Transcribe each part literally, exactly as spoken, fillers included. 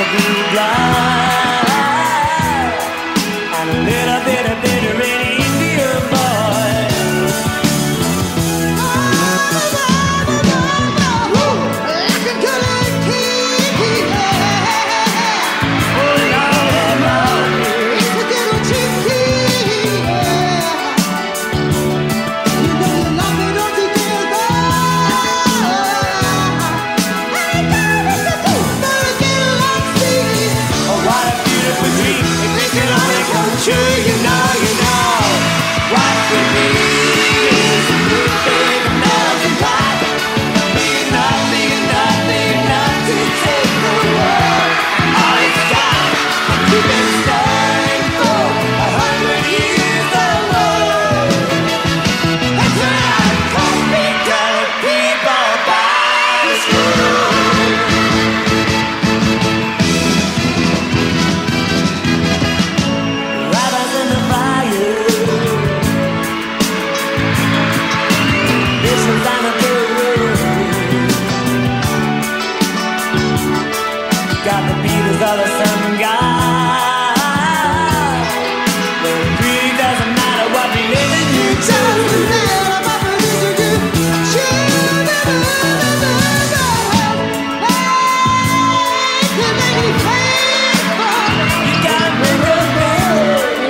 blue blood and a little bit of bitter in Indian boy. Like a good kid, yeah. Oh Lord, Lord, it's a little cheeky, yeah. You know you love me, don't you, together? Hey, God, it's a good thing, get along, see. Oh, what a beautiful dream! If it can only come true, you know, you know. What we need is a good big melting pot. Big enough, big enough, big enough to take the world. All it's got, and keep it stirring for a hundred years or more. That's right, coffee-colored people by the school. Rabbits in the fire, visions on the road. Got the Beatles of the sun god. But it really doesn't matter what religion you choose. You gotta bring a bell.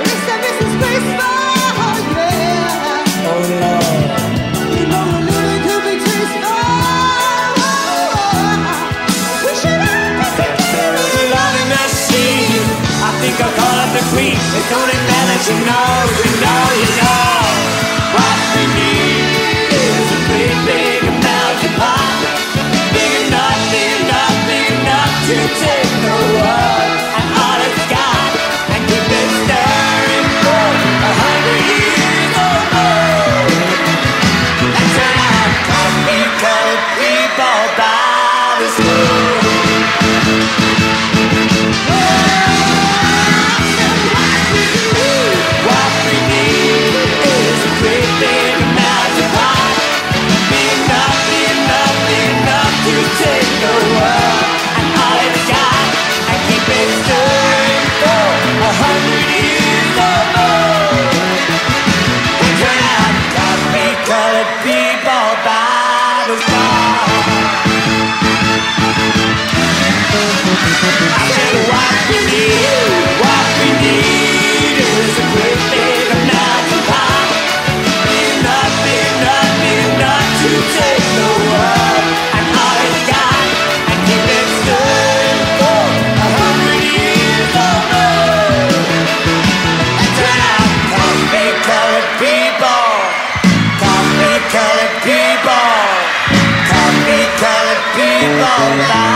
Oh Lord. You know the living could be tasteful. We should all be together. Loving the sea. I think I'll call it the queen. It's only fair that you know, you know, you know. What we need is a big, big melting pot. Big enough, big enough, big enough to take the world. And all it's got, and keep it stirring for a hundred years or more. Let's turn out coffee-colored people by the school. What we need is a great big melting pot. Big enough, big enough, big enough to take the world. And all it's got, and keep it stirring for a hundred years or more. And turn out coffee-colored people by the star. I said what we need, what we need is a great big melting pot. Big enough, big enough, big enough to take the world. And all it's got, and keep it stirring for a hundred years or more. And turn out coffee-colored people, coffee-colored people, coffee-colored people.